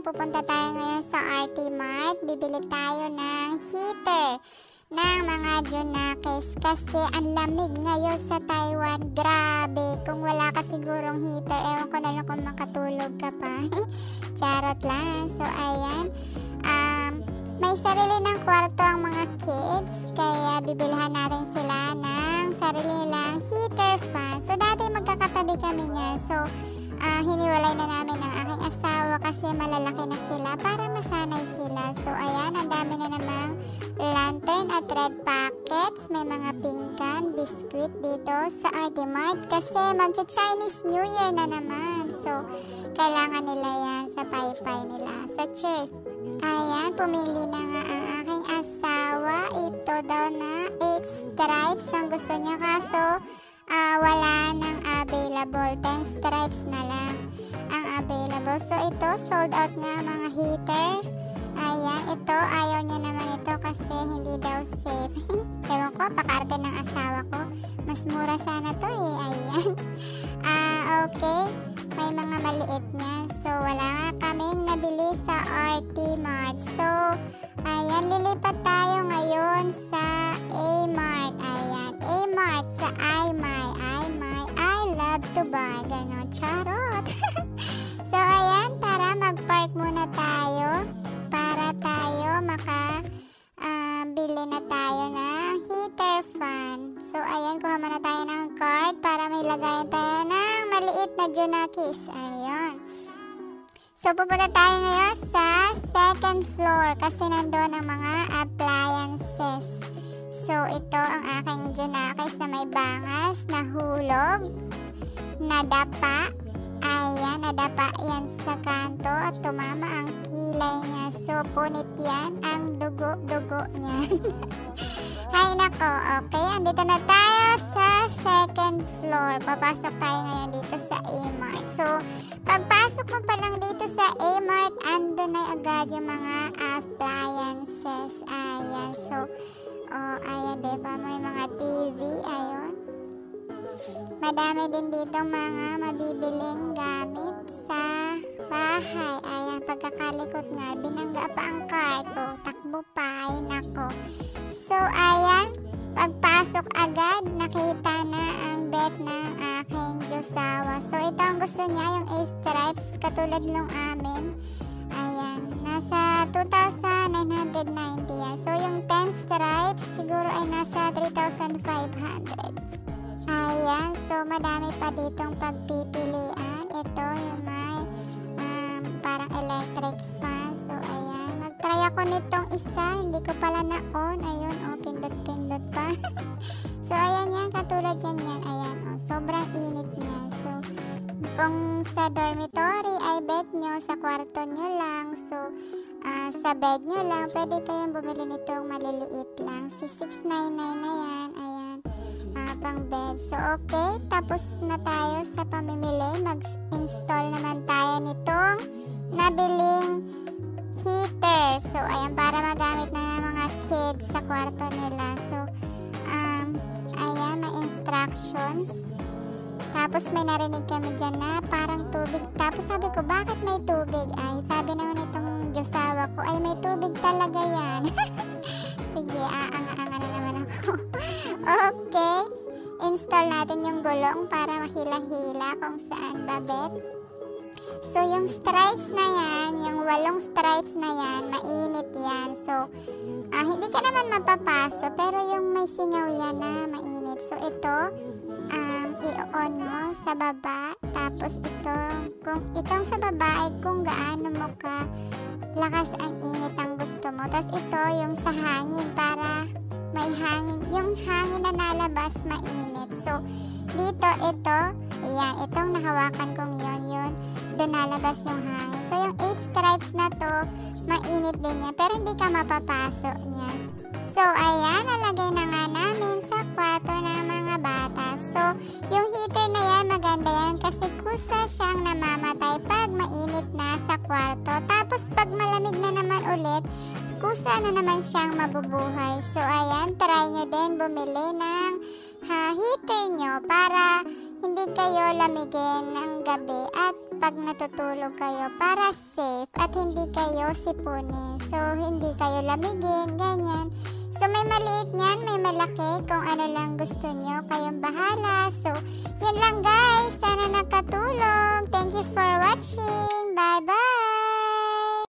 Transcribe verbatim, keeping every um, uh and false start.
pupunta tayo ngayon sa R T Mart. Bibili tayo ng heater ng mga Junakis kasi ang lamig ngayon sa Taiwan. Grabe, kung wala ka sigurong heater, ewan ko na lang kung makatulog ka pa. Charot lang. So ayan, um, may sarili ng kwarto ang mga kids, kaya bibilhan natin sila ng sarili nilang heater fan. So dati magkakatabi kami niya, so uh, hiniwalay na namin ng aking asawa kasi malalaki na sila para masanay sila. So ayan, ang dami na namang lantern at red packets. May mga pingkan, biscuit dito sa R T Mart kasi magcha-Chinese New Year na naman. So kailangan nila yan sa paypay nila sa church. Ayan, pumili na nga ang aking asawa. Ito daw na eight stripes ang gusto niya, kaso uh, wala nang available. ten stripes na lang ang available. So ito, sold out nga mga heater. Ayan, ito, ayaw niya naman ito kasi hindi daw safe. Ewan ko, pakarte ng asawa ko. Mas mura sana to eh, ayan. Ah, uh, okay. May mga maliit niya. So, wala nga kaming nabili sa R T Mart. So, ayan, lilipat tayo ngayon sa A-Mart. Ayan, A-Mart sa I-My. I-My, I love to buy. Ganon, charot. So, ayan, tara, mag-park muna tayo para tayo maka uh, bili na tayo ng heater fan. So, ayan, kuha muna tayo ng card para may lagayan tayo ng maliit na Junakis. Ayan. So, pupunta tayo ngayon sa second floor kasi nandun ang mga appliances. So, ito ang aking Junakis na may bangas, nahulog, nadapa. Ayan, nadapa yan sa kanto at tumama ang kilay niya. So, punit yan ang dugo-dugo niya. Hay nako, okay. Andito na tayo sa second floor. Papasok tayo ngayon dito sa A-Mart. So, pagpasok mo pa lang dito sa A-Mart, ando na agad yung mga appliances. Ayan. So, oh, ayan, diba? May mga T V. Ayun. Madami din dito mga mabibiling gamit sa bahay. Ayan, pagkakalikot nga, binangga pa ang cart. O, takbo pa. Ay, nako. So, ayan, pagpasok agad, nakita na ang bet ng aking Josawa. So, ito ang gusto niya, yung A-stripes, katulad nung amin. Ayan, nasa two thousand nine hundred ninety yan. So, yung ten stripes, siguro ay nasa three thousand five hundred. Ayan, so madami pa ditong pagpipilian. Ito yung may um, parang electric fan. So ayan, mag-try ako nitong isa. Hindi ko pala na-on. Ayun, oh, pindot-pindot pa. So ayan yan, katulad yan yan. Ayan, oh, sobrang init niya. So kung sa dormitory ay bed nyo, sa kwarto nyo lang. So uh, sa bed nyo lang, pwede kayong bumili nitong maliliit lang. Si six ninety-nine na yan. Ayan. Uh, pang bed. So, okay. Tapos na tayo sa pamimili. Mag-install naman tayo nitong nabiling heater. So, ayan, para magamit na ng mga kids sa kwarto nila. So, um, ayan, may instructions. Tapos, may narinig kami dyan na parang tubig. Tapos, sabi ko, bakit may tubig? Ay, sabi naman itong Josawa ko, ay, may tubig talaga yan. Sige, aanga-anga na naman ako. Okay, install natin yung gulong para mahila-hila kung saan babet. So, yung stripes na yan, yung walong stripes na yan, mainit yan. So, uh, hindi ka naman mapapaso, pero yung may singaw yan na mainit. So, ito, um, i-on mo sa baba. Tapos, ito, kung itong sa baba ay kung gaano mo ka lakas ang init ang gusto mo. Tapos, ito, yung sa hangin para may hangin, yung hangin na nalabas mainit. So, dito, ito, ayan, itong nahawakan kong yun, yun, doon nalabas yung hangin. So, yung eight stripes na to, mainit din yan, pero hindi ka mapapasok niya. So, ayan, nalagay na nga namin sa kwarto ng mga bata. So, yung heater na yan, maganda yan kasi kusa siyang namamatay pag mainit na sa kwarto. Tapos, pag malamig na naman ulit, kusa na naman siyang mabubuhay. So, ayan, try nyo din bumili ng ha, heater nyo para hindi kayo lamigin ng gabi at pag natutulog kayo para safe at hindi kayo sipunin. So, hindi kayo lamigin, ganyan. So, may maliit niyan, may malaki. Kung ano lang gusto nyo, kayong bahala. So, yun lang